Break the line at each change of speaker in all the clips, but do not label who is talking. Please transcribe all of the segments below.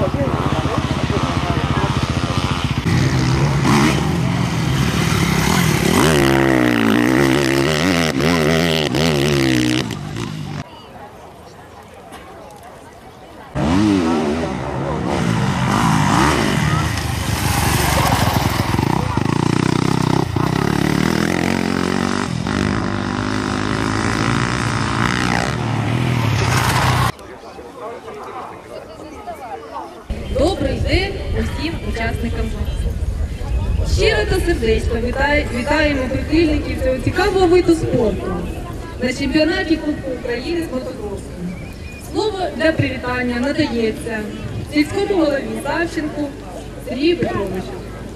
Добрий день усім учасникам. Щиро та сердечно вітаємо прихильників цього цікавого виду спорту на чемпіонаті Кубку України з мотокросу. Слово для привітання надається сільському голові Савченку Сергію Петровичу.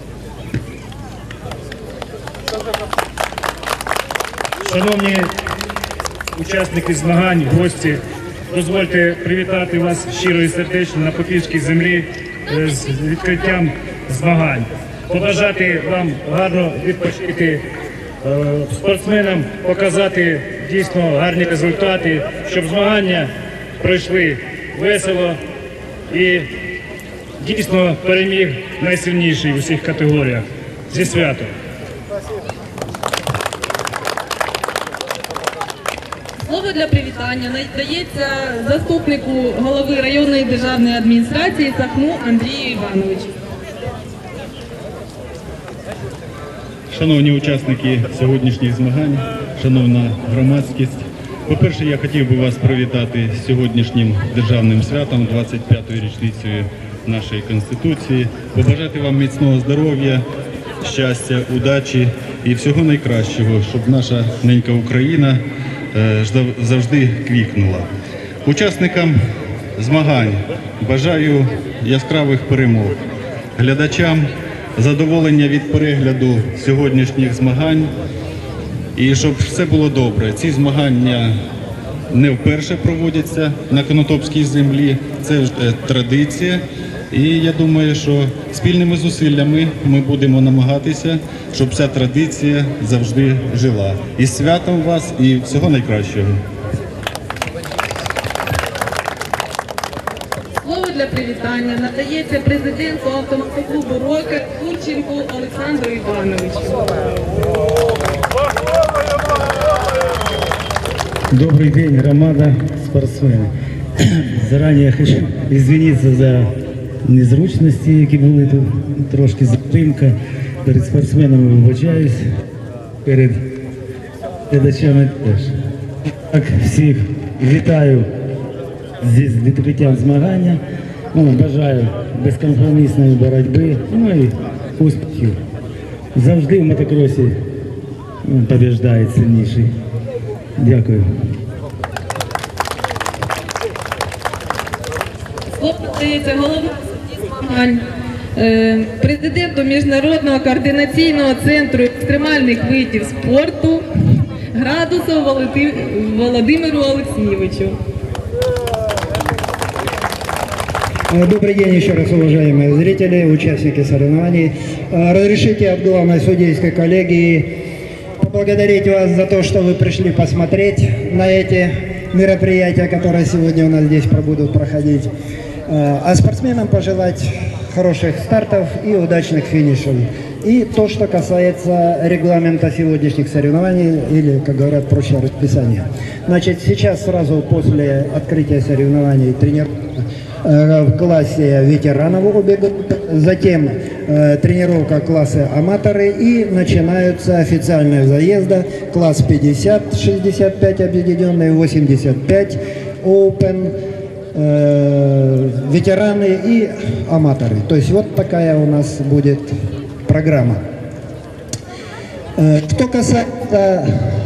Шановні учасники змагань, гості, дозвольте привітати вас щиро і сердечно на Попівській землі з відкриттям змагань. Побажати вам гарно відпочити, спортсменам показати дійсно гарні результати, щоб змагання пройшли весело і дійсно переміг найсильніший у всіх категоріях. Зі святом!
Слово для привітання надається заступнику голови районної державної адміністрації Сахну Андрію Івановичу.
Шановні учасники сьогоднішніх змагань, шановна громадськість, по-перше, я хотів би вас привітати з сьогоднішнім державним святом, 25-ю річницею нашої Конституції, побажати вам міцного здоров'я, щастя, удачі і всього найкращого, щоб наша ненька Україна завжди квітнула. Учасникам змагань бажаю яскравих перемог, глядачам задоволення від перегляду сьогоднішніх змагань і щоб все було добре. Ці змагання не вперше проводяться на Конотопській землі, це вже традиція. І я думаю, що спільними зусиллями ми будемо намагатися, щоб ця традиція завжди жила. І з святом вас, і всього найкращого.
Слово для привітання надається президенту автомотоклубу «Рокер» Курченку Олександру Івановичу.
Добрый день, громада, спортсмены. Заранее хочу извиниться за незручності, які були тут, трошки затримка. Перед спортсменами вибачаюсь, перед глядачами теж. Так, всіх вітаю з відкриттям змагання. Бажаю безкомпромісної боротьби, і успіхів. Завжди в мотокросі побіждає сильніший. Дякую.
Слово надається голові змагань, президенту Міжнародного координаційного центру екстремальних видів спорту Градусову Володимиру Олексійовичу.
Добрый день еще раз, уважаемые зрители, участники соревнований. Разрешите от главной судейской коллегии поблагодарить вас за то, что вы пришли посмотреть на эти мероприятия, которые сегодня у нас здесь будут проходить. А спортсменам пожелать хороших стартов и удачных финишей. И то, что касается регламента сегодняшних соревнований, или, как говорят, проще расписания. Значит, сейчас сразу после открытия соревнований тренер в классе ветеранов обе группы, затем тренировка класса аматоры и начинаются официальные заезды класс 50, 65 объединенный, 85 open, ветераны и аматоры. То есть вот такая у нас будет программа. Что касается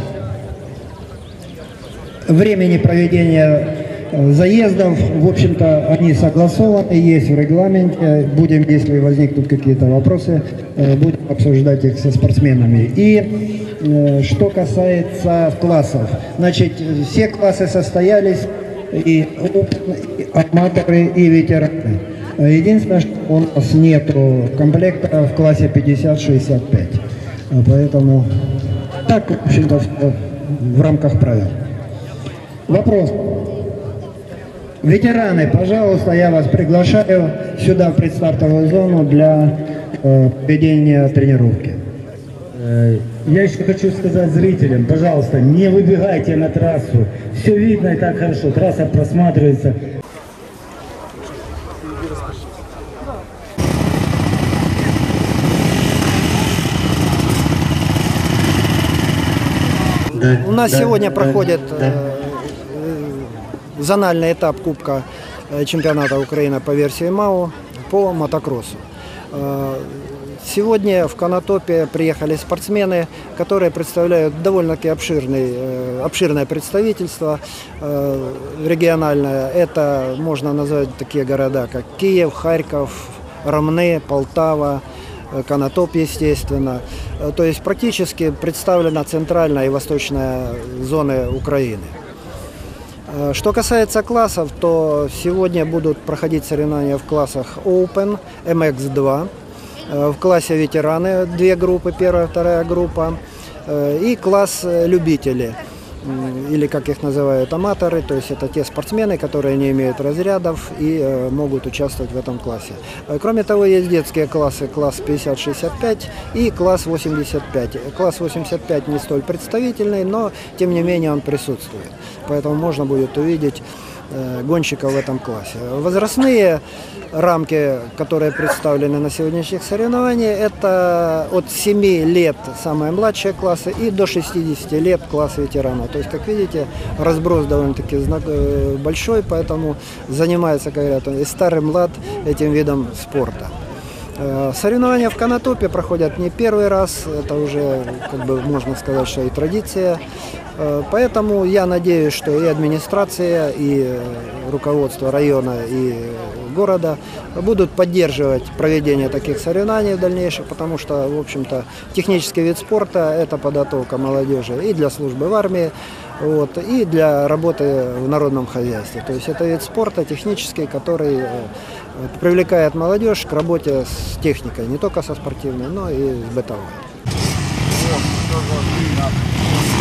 времени проведения заездов, в общем-то, они согласованы, есть в регламенте. Будем, если возникнут какие-то вопросы, будем обсуждать их со спортсменами. И что касается классов, значит, все классы состоялись, и аматоры, и ветераны. Единственное, что у нас нету комплекта в классе 50-65. Поэтому так, в общем-то, в рамках правил. Вопрос. Ветераны, пожалуйста, я вас приглашаю сюда в предстартовую зону для ведения тренировки.
Я еще хочу сказать зрителям, пожалуйста, не выбегайте на трассу. Все видно и так хорошо, трасса просматривается.
У нас сегодня проходит зональный этап Кубка чемпионата Украины по версии МАУ по мотокроссу. Сегодня в Конотопе приехали спортсмены, которые представляют довольно-таки обширное представительство региональное. Это можно назвать такие города, как Киев, Харьков, Ромны, Полтава, Конотоп, естественно. То есть практически представлена центральная и восточная зоны Украины. Что касается классов, то сегодня будут проходить соревнования в классах Open, MX2, в классе ветераны 2 группы, первая, вторая группа, и класс любители, или как их называют, аматоры, то есть это те спортсмены, которые не имеют разрядов и могут участвовать в этом классе. Кроме того, есть детские классы, класс 50-65 и класс 85. Класс 85 не столь представительный, но тем не менее он присутствует, поэтому можно будет увидеть гонщиков в этом классе. Возрастные рамки, которые представлены на сегодняшних соревнованиях, это от 7 лет самые младшие классы и до 60 лет класс ветерана. То есть, как видите, разброс довольно-таки большой, поэтому занимается, как говорят, и старый, и млад этим видом спорта. Соревнования в Конотопе проходят не первый раз, это уже, как бы, можно сказать, что и традиция. Поэтому я надеюсь, что и администрация, и руководство района, и города будут поддерживать проведение таких соревнований в дальнейшем, потому что, в общем-то, технический вид спорта – это подготовка молодежи и для службы в армии, вот, и для работы в народном хозяйстве. То есть это вид спорта технический, который привлекает молодежь к работе с техникой, не только со спортивной, но и с бытовой.